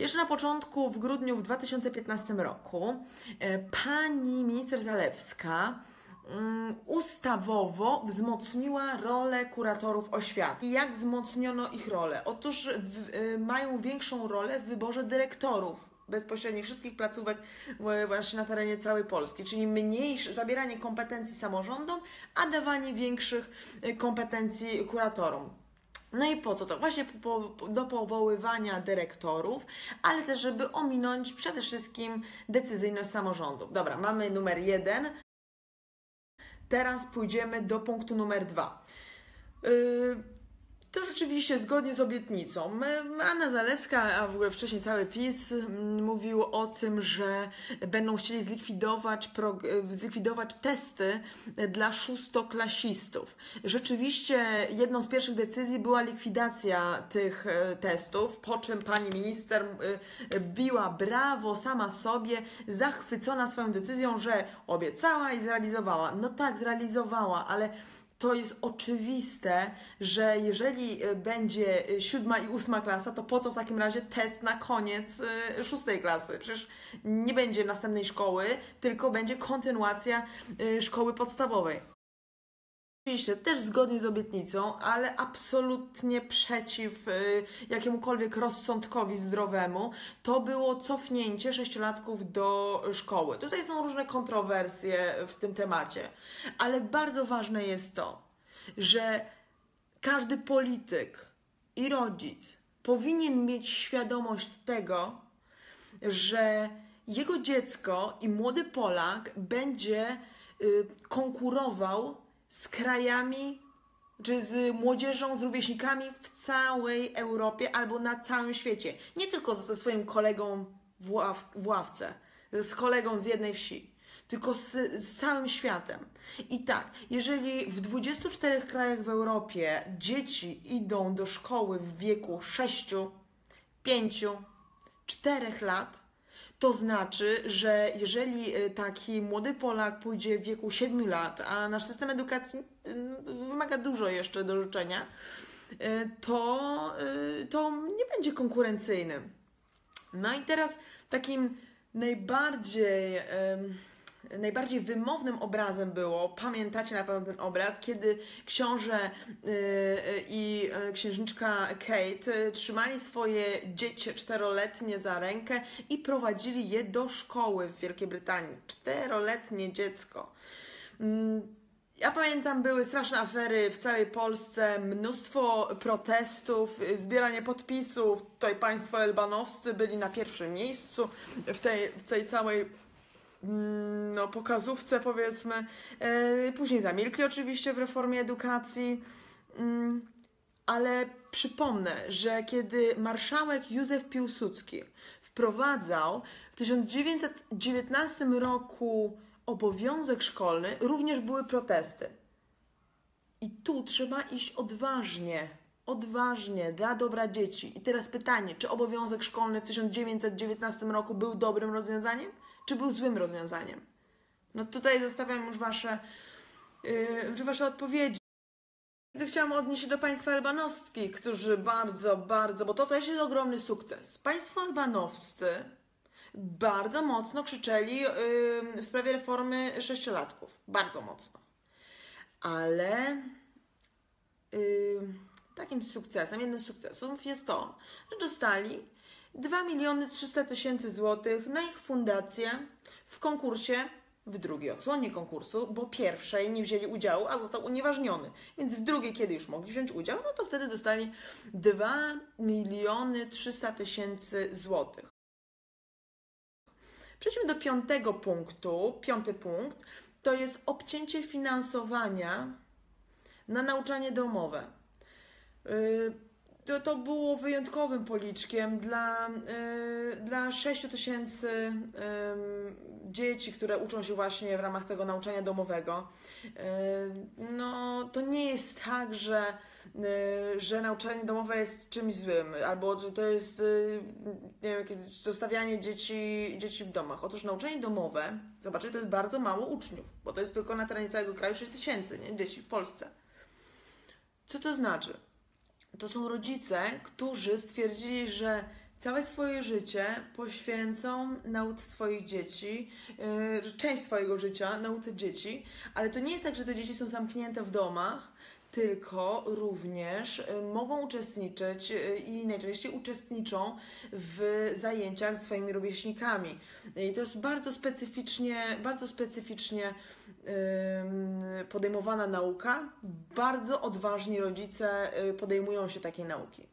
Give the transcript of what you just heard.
Jeszcze na początku, w grudniu w 2015 roku, pani minister Zalewska ustawowo wzmocniła rolę kuratorów oświaty. I jak wzmocniono ich rolę? Otóż mają większą rolę w wyborze dyrektorów bezpośrednio wszystkich placówek właśnie na terenie całej Polski, czyli zabieranie kompetencji samorządom, a dawanie większych kompetencji kuratorom. No i po co to? Właśnie do powoływania dyrektorów, ale też, żeby ominąć przede wszystkim decyzyjność samorządów. Dobra, mamy numer 1. Teraz pójdziemy do punktu numer 2. To rzeczywiście zgodnie z obietnicą. Anna Zalewska, a w ogóle wcześniej cały PiS mówił o tym, że będą chcieli zlikwidować testy dla szóstoklasistów. Rzeczywiście jedną z pierwszych decyzji była likwidacja tych testów, po czym pani minister biła brawo sama sobie, zachwycona swoją decyzją, że obiecała i zrealizowała. No tak, zrealizowała, ale to jest oczywiste, że jeżeli będzie 7. i 8. klasa, to po co w takim razie test na koniec 6. klasy? Przecież nie będzie następnej szkoły, tylko będzie kontynuacja szkoły podstawowej. Oczywiście też zgodnie z obietnicą, ale absolutnie przeciw jakiemukolwiek rozsądkowi zdrowemu, to było cofnięcie 6-latków do szkoły. Tutaj są różne kontrowersje w tym temacie, ale bardzo ważne jest to, że każdy polityk i rodzic powinien mieć świadomość tego, że jego dziecko i młody Polak będzie konkurował z krajami, czy z młodzieżą, z rówieśnikami w całej Europie albo na całym świecie. Nie tylko ze swoim kolegą w ławce, z kolegą z jednej wsi, tylko z całym światem. I tak, jeżeli w 24 krajach w Europie dzieci idą do szkoły w wieku 6, 5, 4 lat, to znaczy, że jeżeli taki młody Polak pójdzie w wieku 7 lat, a nasz system edukacji wymaga dużo jeszcze do życzenia, to nie będzie konkurencyjny. No i teraz takim najbardziej wymownym obrazem było, pamiętacie na pewno ten obraz, kiedy książę i księżniczka Kate trzymali swoje dzieci 4-letnie za rękę i prowadzili je do szkoły w Wielkiej Brytanii. 4-letnie dziecko. Ja pamiętam, były straszne afery w całej Polsce, mnóstwo protestów, zbieranie podpisów. Tutaj państwo elbanowscy byli na pierwszym miejscu w tej całej pokazówce, powiedzmy. Później zamilkli oczywiście w reformie edukacji, ale przypomnę, że kiedy marszałek Józef Piłsudski wprowadzał w 1919 roku obowiązek szkolny, również były protesty. I tu trzeba iść odważnie, dla dobra dzieci. I teraz pytanie, czy obowiązek szkolny w 1919 roku był dobrym rozwiązaniem, czy był złym rozwiązaniem? No tutaj zostawiam już wasze odpowiedzi. Chciałam odnieść się do państwa albanowskich, którzy bardzo, bo to też jest ogromny sukces. Państwo albanowscy bardzo mocno krzyczeli w sprawie reformy 6-latków. Bardzo mocno. Ale takim sukcesem, jednym z sukcesów jest to, że dostali 2 300 000 złotych na ich fundację w konkursie, w drugiej odsłonie konkursu, bo pierwszej nie wzięli udziału, a został unieważniony. Więc w drugiej, kiedy już mogli wziąć udział, no to wtedy dostali 2 300 000 złotych. Przejdźmy do 5. punktu. 5. punkt to jest obcięcie finansowania na nauczanie domowe. To było wyjątkowym policzkiem dla 6 000 dzieci, które uczą się właśnie w ramach tego nauczania domowego. No, to nie jest tak, że nauczanie domowe jest czymś złym, albo że to jest, nie wiem, jakieś zostawianie dzieci w domach. Otóż nauczanie domowe, zobaczcie, to jest bardzo mało uczniów, bo to jest tylko na terenie całego kraju 6 000 dzieci w Polsce. Co to znaczy? To są rodzice, którzy stwierdzili, że całe swoje życie poświęcą nauce swoich dzieci, część swojego życia nauce dzieci, ale to nie jest tak, że te dzieci są zamknięte w domach, tylko również mogą uczestniczyć i najczęściej uczestniczą w zajęciach ze swoimi rówieśnikami. I to jest bardzo specyficznie podejmowana nauka. Bardzo odważni rodzice podejmują się takiej nauki.